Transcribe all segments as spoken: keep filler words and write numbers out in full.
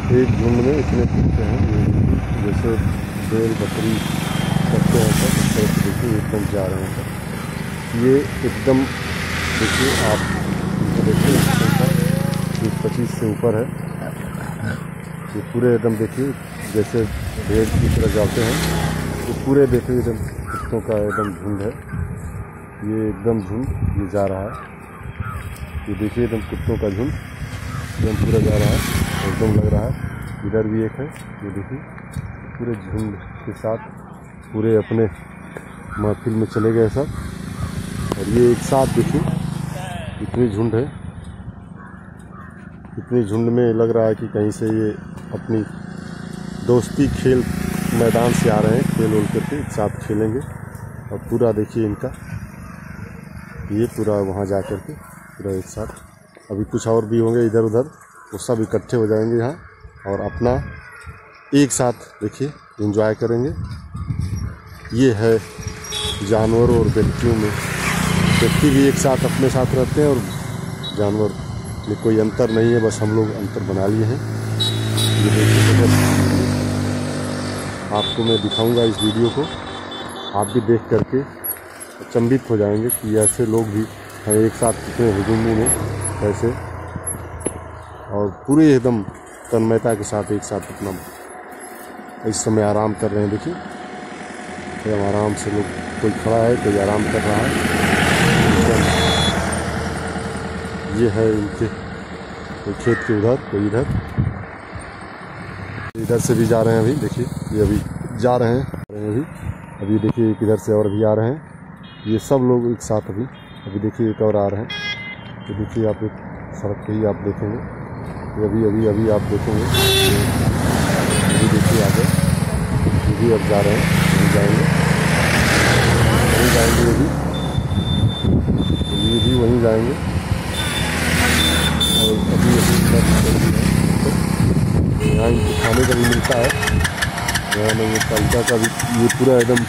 एक झुंड में इतने कुत्ते हैं, जैसे भेड़ बकरी करते हैं सब इस तरह से। देखिए एकदम जा रहे हैं सब, ये एकदम देखिए आप इनको देखिए बीस पच्चीस से ऊपर है ये पूरे एकदम। देखिए जैसे भेड़ की तरह जाते हैं तो पूरे देखिए एकदम कुत्तों का एकदम झुंड है, ये एकदम झुंड ये जा रहा है। ये देखिए एकदम कुत्तों का झुंड एकदम पूरा जा रहा है, एकदम लग रहा है। इधर भी एक है, ये देखिए पूरे झुंड के साथ पूरे अपने महफिल में चले गए सब। और ये एक साथ देखिए इतनी झुंड है, इतनी झुंड में लग रहा है कि कहीं से ये अपनी दोस्ती खेल मैदान से आ रहे हैं, खेल उल करके एक साथ खेलेंगे। और पूरा देखिए इनका ये पूरा वहाँ जा कर के पूरा एक साथ। अभी कुछ और भी होंगे इधर उधर, वो सब इकट्ठे हो जाएंगे यहाँ और अपना एक साथ देखिए एंजॉय करेंगे। ये है जानवरों और व्यक्तियों में, व्यक्ति भी एक साथ अपने साथ रहते हैं और जानवर में कोई अंतर नहीं है, बस हम लोग अंतर बना लिए हैं। ये देखिए तो आपको मैं दिखाऊंगा इस वीडियो को, आप भी देख करके अचंभित हो जाएंगे कि ऐसे लोग भी हैं एक साथ कितने हुजूम में ऐसे, और पूरे एकदम तन्मयता के साथ एक साथ अपना इस समय आराम कर रहे हैं। देखिए एकदम आराम से लोग, कोई खड़ा है कोई आराम कर रहा है। ये है इनके कोई खेत के उधर, कोई इधर, इधर से भी जा रहे हैं। अभी देखिए ये अभी जा रहे हैं अभी अभी देखिए एक इधर से और भी आ रहे हैं। ये सब लोग एक साथ अभी अभी देखिए एक और आ रहे हैं। तो देखिए आप एक सड़क पे ही आप देखेंगे, अभी अभी अभी आप देखेंगे। अभी देखिए आगे ये भी अब जा रहे हैं, वहीं जाएंगे वहीं जाएंगे ये भी ये भी वहीं जाएंगे। और अभी अभी यहाँ इनको खाने का भी मिलता है, यहाँ नहीं मिलता इनका का भी। ये पूरा एकदम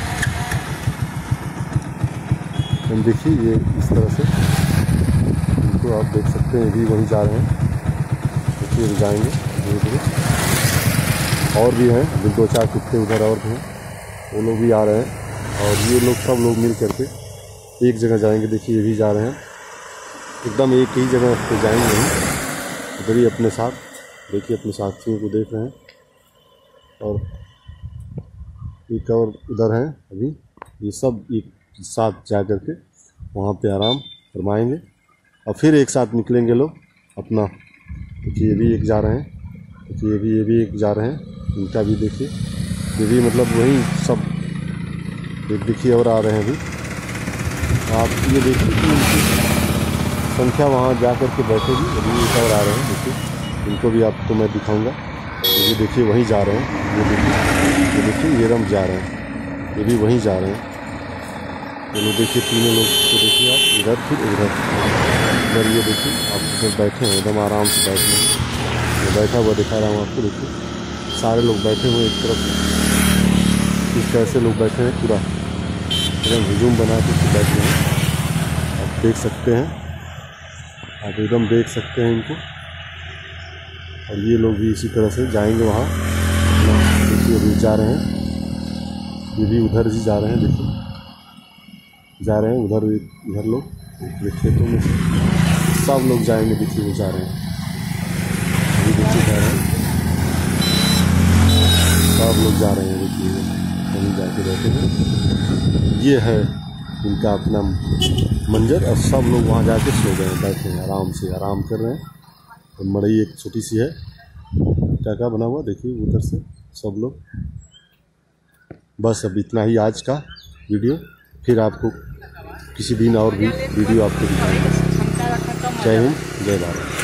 हम देखिए ये इस तरह से इनको आप देख सकते हैं, ये भी वहीं जा रहे हैं। देखिए जाएंगे धीरे धीरे। और भी हैं अभी दो चार कुत्ते उधर और भी हैं, वो लोग भी आ रहे हैं। और ये लोग सब लोग मिल करके एक जगह जाएंगे। देखिए ये भी जा रहे हैं, एकदम एक ही जगह पे जाएंगे हम उधर ही अपने साथ। देखिए अपने साथियों को देख रहे हैं। और एक और उधर हैं अभी, ये सब एक साथ जा कर के वहाँ पे आराम फरमाएंगे और फिर एक साथ निकलेंगे लोग अपना। देखिए ये भी एक जा रहे हैं, देखिए ये भी ये भी एक जा रहे हैं, इनका भी देखिए ये भी मतलब वही सब एक देखिए और आ रहे हैं। अभी आप ये देखिए कि इनकी संख्या वहाँ जा कर के बैठेगी। अभी एक और आ रहे हैं, देखिए इनको भी आपको मैं दिखाऊंगा। ये देखिए वहीं जा रहे हैं, ये देखिए ये देखिए ये रम जा रहे हैं, ये भी वहीं जा रहे हैं। ये लोग देखिए तीनों लोग को देखिए आप, इधर फिर उधर इधर। ये देखिए आप इधर बैठे हैं, एकदम आराम से बैठे हैं। मैं बैठा हुआ दिखा रहा हूँ आपको। देखिए सारे लोग बैठे हुए एक तरफ से, इस कैसे लोग बैठे हैं पूरा एकदम हुजूम बना के बैठे हैं। आप देख सकते हैं, आप एकदम देख सकते हैं इनको। और ये लोग भी इसी तरह से जाएंगे वहाँ। देखिए अभी जा रहे हैं, ये भी उधर ही जा रहे हैं। देखिए जा रहे हैं उधर, इधर लोग ये खेतों में सब लोग जाएंगे। देखिए वो जा रहे हैं, अभी देखिए जा रहे हैं सब लोग जा रहे हैं। देखिए वहीं जाके बैठे हैं। ये है इनका अपना मंजर। और सब लोग वहाँ जाके सो गए हैं, बैठे हैं आराम से, आराम कर रहे हैं। और मड़ई एक छोटी सी है, क्या क्या बना हुआ देखिए उधर से सब लोग। बस अब इतना ही आज का वीडियो, फिर आपको किसी दिन और भी वीडियो आपको दिखाऊंगा। जय हिंद, जय भारत।